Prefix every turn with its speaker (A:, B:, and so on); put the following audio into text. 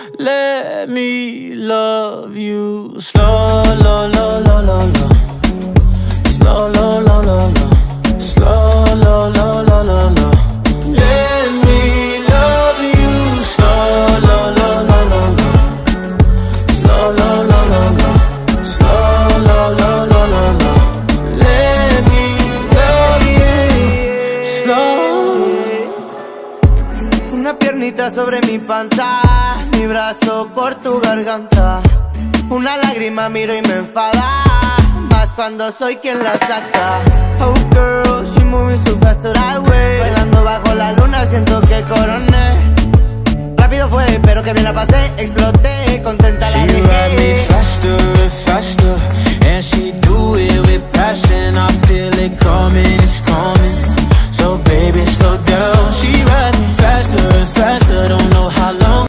A: Let me love you slow, low, low, low, low, low. Slow, low, low, low, low. Slow, low, low, low, low, low. Let me love you slow, low, low, low, low, low. Slow, low, low, low, low. Slow, low, low, low, low, low. Let me love you slow.
B: Una piernita sobre mi panza, mi brazo por tu garganta. Una lágrima miro y me enfada, más cuando soy quien la saca. Oh girl, she moving so fast that way. Bailando bajo la luna siento que coroné. Rápido fue, pero que bien la pasé. Exploté, contenta la
A: dejé. She ride me faster and faster, and she do it with passion. I feel it coming, it's